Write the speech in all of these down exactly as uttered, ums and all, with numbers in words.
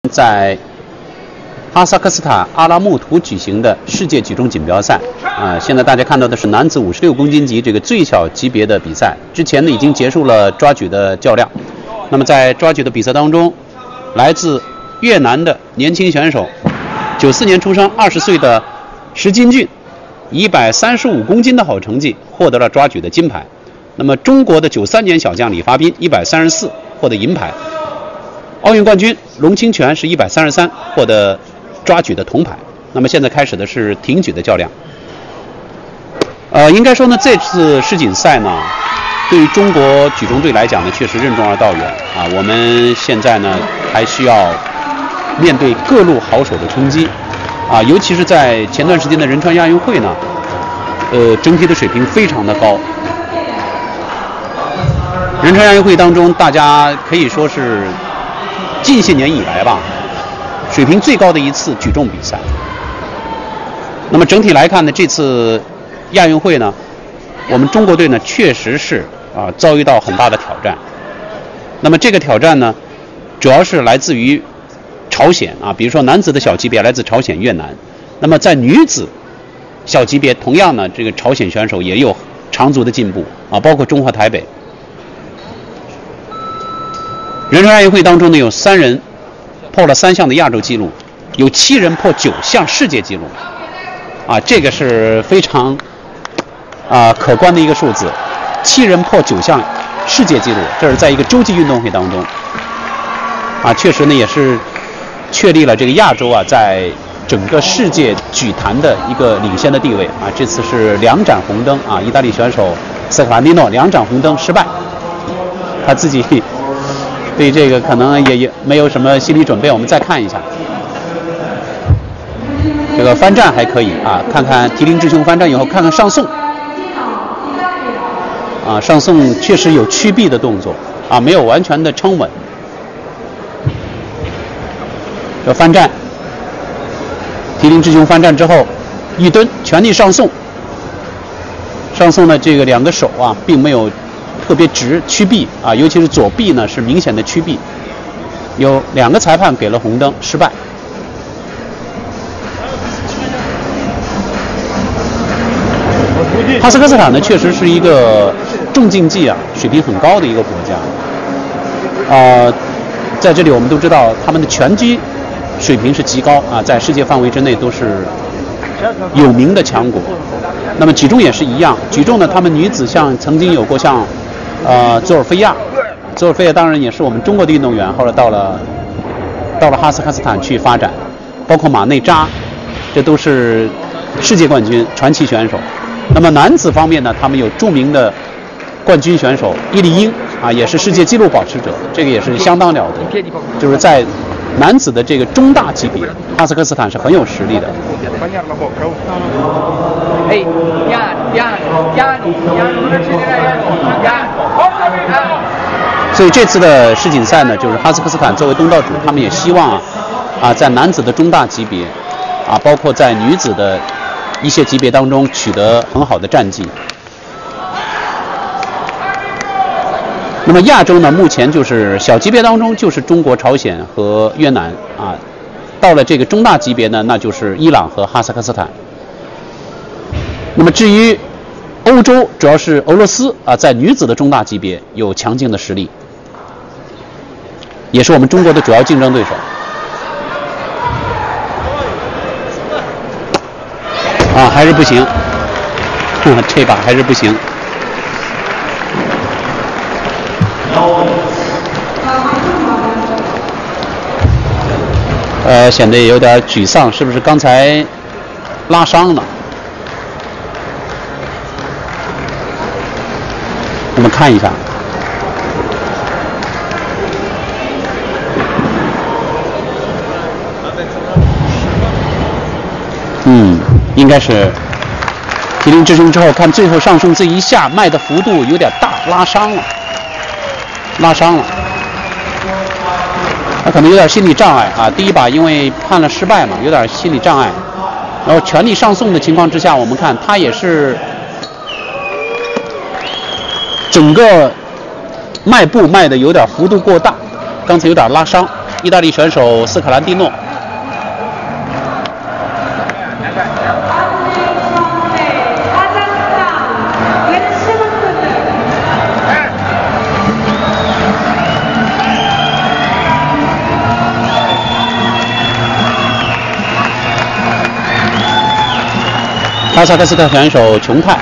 在哈萨克斯坦阿拉木图举行的世界举重锦标赛啊、呃，现在大家看到的是男子五十六公斤级这个最小级别的比赛。之前呢已经结束了抓举的较量。那么在抓举的比赛当中，来自越南的年轻选手，九四年出生，二十岁的石金俊，一百三十五公斤的好成绩，获得了抓举的金牌。那么中国的九三年小将李发斌，一百三十四获得银牌。奥运冠军龙清泉是一百三十三获得抓举的铜牌。那么现在开始的是挺举的较量。呃，应该说呢，这次世锦赛呢，对于中国举重队来讲呢，确实任重而道远啊。我们现在呢，还需要面对各路好手的冲击啊，尤其是在前段时间的仁川亚运会呢，呃，整体的水平非常的高。仁川亚运会当中，大家可以说是近些年以来吧，水平最高的一次举重比赛。那么整体来看呢，这次亚运会呢，我们中国队呢确实是啊遭遇到很大的挑战。那么这个挑战呢，主要是来自于朝鲜啊，比如说男子的小级别来自朝鲜、越南。那么在女子小级别，同样呢，这个朝鲜选手也有长足的进步啊，包括中华台北。仁川亚运会当中呢，有三人破了三项的亚洲纪录，有七人破九项世界纪录，啊，这个是非常啊可观的一个数字，七人破九项世界纪录，这是在一个洲际运动会当中，啊，确实呢也是确立了这个亚洲啊在整个世界举坛的一个领先的地位啊。这次是两盏红灯啊，意大利选手塞克兰蒂诺两盏红灯失败，他自己对这个可能也也没有什么心理准备。我们再看一下，这个翻站还可以啊，看看提林智雄翻站以后，看看上送，啊，上送确实有屈臂的动作啊，没有完全的撑稳。这翻站，提林智雄翻站之后，一蹲全力上送，上送的这个两个手啊，并没有特别直屈臂啊，尤其是左臂呢是明显的屈臂，有两个裁判给了红灯，失败。哈萨克斯坦呢，确实是一个重竞技啊水平很高的一个国家。呃，在这里我们都知道他们的拳击水平是极高啊，在世界范围之内都是有名的强国。那么举重也是一样，举重呢，他们女子像曾经有过像呃佐尔菲亚，佐尔菲亚当然也是我们中国的运动员，后来到了到了哈萨克斯坦去发展，包括马内扎，这都是世界冠军传奇选手。那么男子方面呢，他们有著名的冠军选手伊利英啊，也是世界纪录保持者，这个也是相当了得。就是在男子的这个中大级别，哈萨克斯坦是很有实力的。所以这次的世锦赛呢，就是哈萨克斯坦作为东道主，他们也希望啊啊在男子的中大级别啊，包括在女子的一些级别当中取得很好的战绩。那么亚洲呢，目前就是小级别当中就是中国、朝鲜和越南啊，到了这个中大级别呢，那就是伊朗和哈萨克斯坦。那么至于欧洲，主要是俄罗斯啊，在女子的中大级别有强劲的实力，也是我们中国的主要竞争对手。啊，还是不行，这把还是不行。呃，显得有点沮丧，是不是刚才拉伤了？我们看一下。嗯，应该是提林智雄之后，看最后上送这一下迈的幅度有点大，拉伤了，拉伤了。他可能有点心理障碍啊，第一把因为判了失败嘛，有点心理障碍。然后全力上送的情况之下，我们看他也是整个迈步迈的有点幅度过大，刚才有点拉伤， 意大利选手斯卡兰蒂诺。哈萨克斯坦选手琼泰。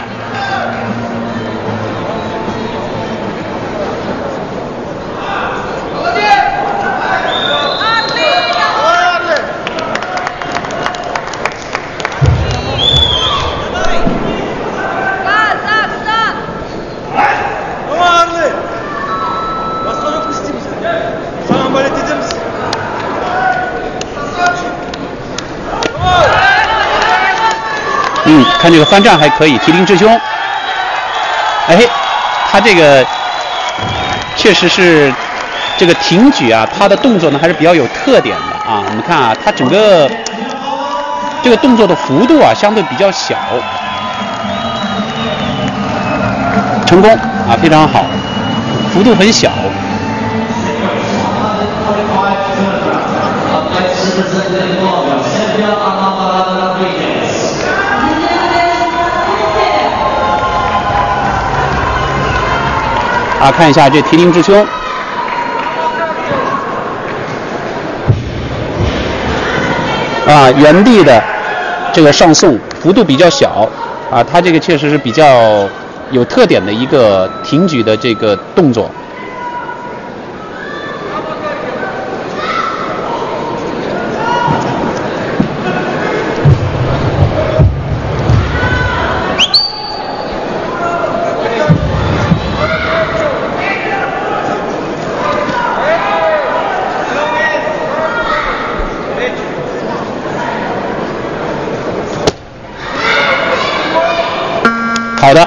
嗯，看这个翻站还可以，提拎直胸。哎，他这个确实是这个挺举啊，他的动作呢还是比较有特点的啊。我们看啊，他整个这个动作的幅度啊相对比较小，成功啊，非常好，幅度很小。啊，看一下这提拎直胸，啊，原地的这个上送幅度比较小，啊，它这个确实是比较有特点的一个挺举的这个动作。好的，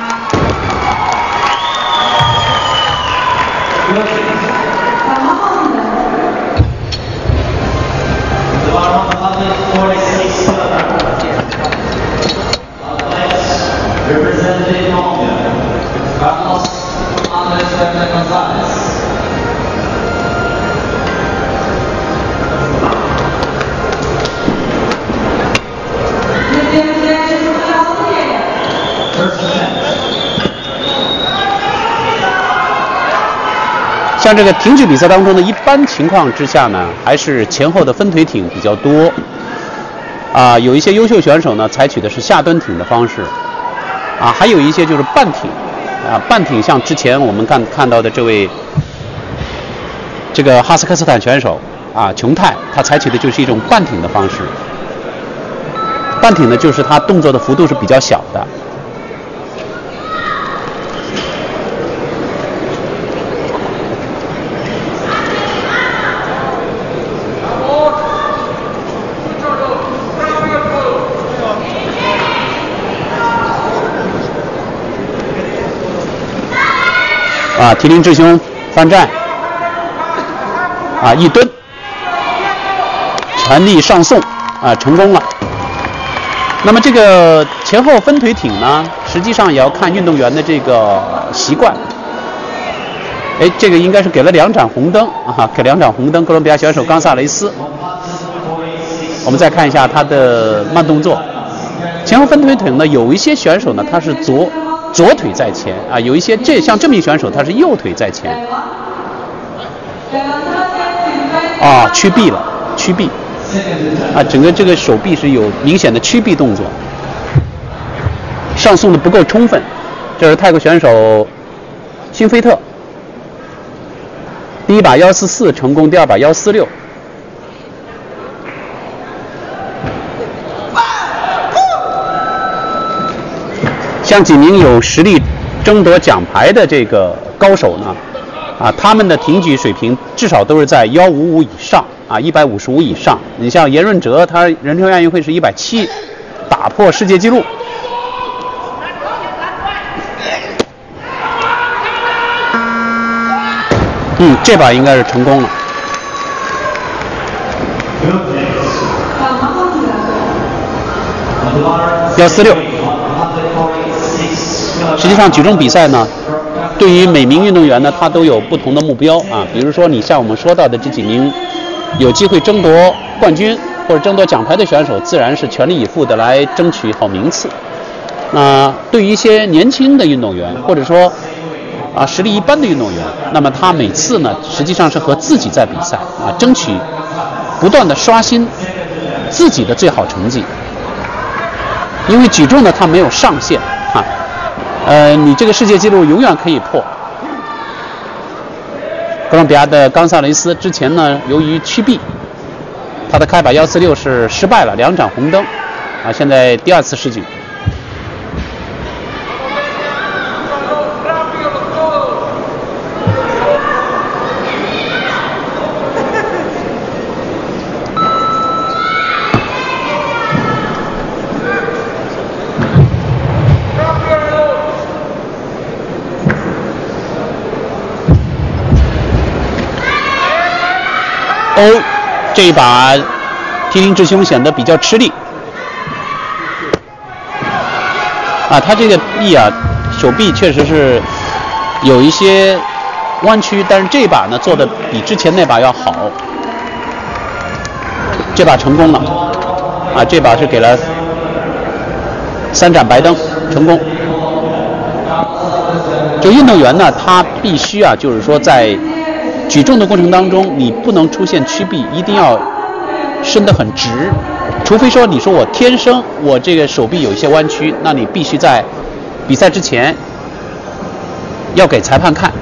像这个挺举比赛当中呢，一般情况之下呢，还是前后的分腿挺比较多。啊，有一些优秀选手呢，采取的是下蹲挺的方式。啊，还有一些就是半挺。啊，半挺像之前我们看看到的这位这个哈萨克斯坦选手啊，琼泰，他采取的就是一种半挺的方式。半挺呢，就是他动作的幅度是比较小的。啊，提拎直胸，翻站，啊，一蹲，全力上送，啊，成功了。那么这个前后分腿挺呢，实际上也要看运动员的这个习惯。哎，这个应该是给了两盏红灯啊，给两盏红灯。哥伦比亚选手冈萨雷斯，我们再看一下他的慢动作。前后分腿挺呢，有一些选手呢，他是左。左腿在前啊，有一些这像这名选手他是右腿在前，啊，屈臂了，屈臂，啊，整个这个手臂是有明显的屈臂动作，上送的不够充分。这是泰国选手辛菲特，第一把幺四四成功，第二把幺四六。像几名有实力争夺奖牌的这个高手呢，啊，他们的挺举水平至少都是在幺五五以上啊，一百五十五以上。你像严润哲，他人称亚运会是一百七，打破世界纪录。嗯，这把应该是成功了。幺四六。实际上，举重比赛呢，对于每名运动员呢，他都有不同的目标啊。比如说，你像我们说到的这几名有机会争夺冠军或者争夺奖牌的选手，自然是全力以赴的来争取好名次。那对于一些年轻的运动员，或者说啊实力一般的运动员，那么他每次呢，实际上是和自己在比赛啊，争取不断的刷新自己的最好成绩。因为举重呢，它没有上限啊，呃，你这个世界纪录永远可以破。哥伦比亚的冈萨雷斯之前呢，由于屈臂，他的开把幺四六是失败了，两盏红灯，啊，现在第二次试举。哦，这一把提林智兄显得比较吃力啊，他这个臂啊，手臂确实是有一些弯曲，但是这一把呢做的比之前那把要好。这把成功了啊，这把是给了三盏白灯，成功。这运动员呢，他必须啊，就是说在举重的过程当中，你不能出现屈臂，一定要伸得很直。除非说你说我天生我这个手臂有一些弯曲，那你必须在比赛之前要给裁判看。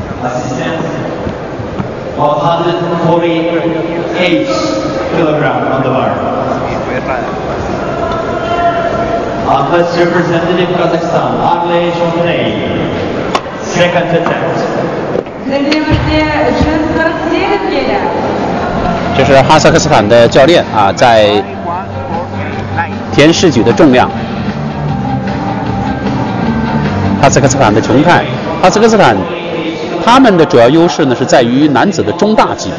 这是哈萨克斯坦的教练啊，在填试举的重量。哈萨克斯坦的琼泰，哈萨克斯坦他们的主要优势呢是在于男子的中大级别。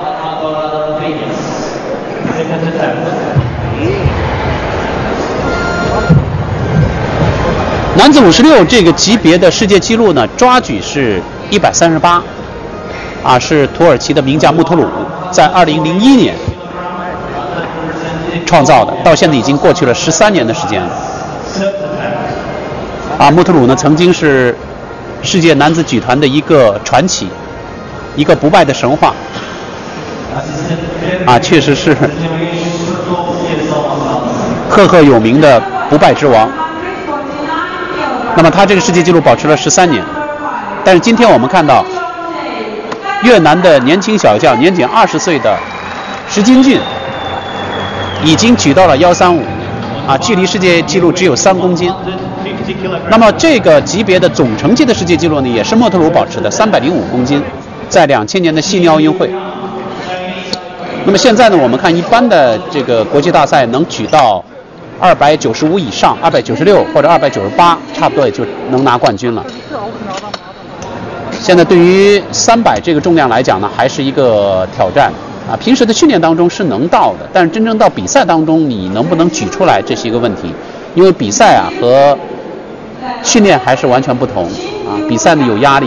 男子五十六这个级别的世界纪录呢，抓举是一百三十八，啊，是土耳其的名将穆图鲁在二零零一年创造的，到现在已经过去了十三年的时间了。啊，穆图鲁呢曾经是世界男子举团的一个传奇，一个不败的神话。啊，确实是赫赫有名的不败之王。那么他这个世界纪录保持了十三年，但是今天我们看到越南的年轻小将，年仅二十岁的石金俊已经举到了幺三五，啊，距离世界纪录只有三公斤。那么这个级别的总成绩的世界纪录呢，也是莫特鲁保持的三百零五公斤，在两千年的悉尼奥运会。那么现在呢，我们看一般的这个国际大赛能举到二百九十五以上，二百九十六或者二百九十八，差不多也就能拿冠军了。现在对于三百这个重量来讲呢，还是一个挑战啊。平时的训练当中是能到的，但是真正到比赛当中，你能不能举出来，这是一个问题。因为比赛啊和训练还是完全不同啊。比赛呢有压力，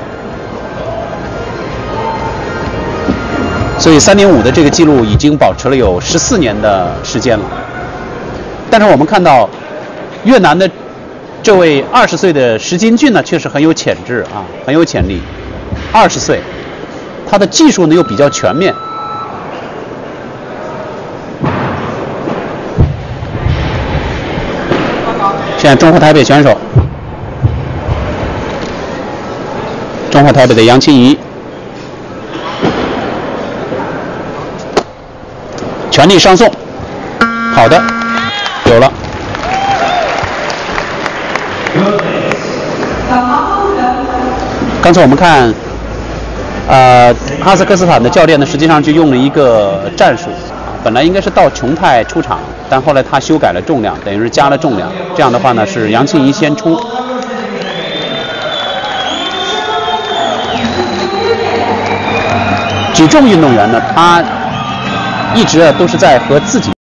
所以三点五的这个记录已经保持了有十四年的时间了。但是我们看到越南的这位二十岁的石金俊呢，确实很有潜质啊，很有潜力。二十岁，他的技术呢又比较全面。现在中国台北选手，中国台北的杨清怡，全力上送，好的，有了。刚才我们看，呃，哈萨克斯坦的教练呢，实际上就用了一个战术，本来应该是到琼泰出场，但后来他修改了重量，等于是加了重量。这样的话呢，是杨庆怡先出。举重运动员呢，他一直啊都是在和自己